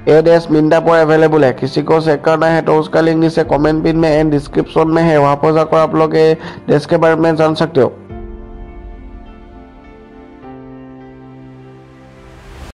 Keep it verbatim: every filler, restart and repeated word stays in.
ये ड्रेस मिंत्रा पर अवेलेबल है, किसी को चेक करना है तो उसका लिंक नीचे कमेंट पिन में एंड डिस्क्रिप्शन में है, वहाँ पर जाकर आप लोग ये ड्रेस के बारे में जान सकते हो।